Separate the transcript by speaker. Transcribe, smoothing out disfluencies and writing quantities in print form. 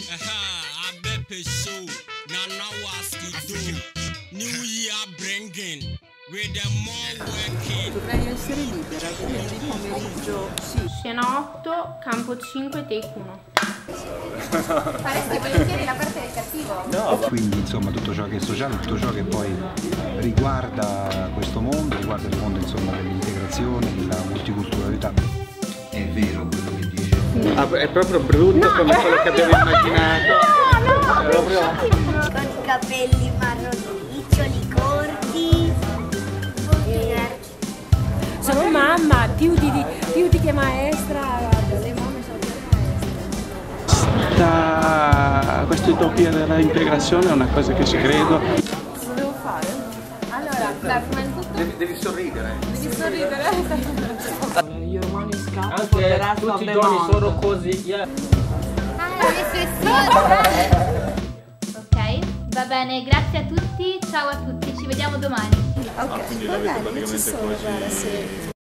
Speaker 1: Abe Pesho, Nana Waski, New Year bringing, with the more working.
Speaker 2: Dovrei essere libera, quindi pomeriggio sì.
Speaker 3: Scena 8, campo 5, take 1.
Speaker 4: Faresti volentieri la parte del cattivo?
Speaker 5: No, quindi insomma tutto ciò che è sociale, tutto ciò che poi riguarda questo mondo, riguarda il mondo insomma dell'integrazione, della multiculturalità. È vero quello che dice.
Speaker 6: È proprio brutto come quello che abbiamo immaginato.
Speaker 4: Con i capelli marroniccioli corti.
Speaker 7: Sono mamma, più di che maestra. Le mamme sono più maestre.
Speaker 6: Questa utopia dell'integrazione è una cosa che ci credo.
Speaker 2: Cosa devo fare?
Speaker 4: Allora, dai, prima di tutto
Speaker 6: Devi sorridere.
Speaker 2: Devi sorridere. Io romani scappo
Speaker 6: Anche
Speaker 2: per resto
Speaker 6: tutti i giorni sono così.
Speaker 4: le sue sorelle.
Speaker 8: Ok, va bene, grazie a tutti, ciao a tutti, ci vediamo domani.
Speaker 2: Ok, va bene, ci sono, guarda, sì.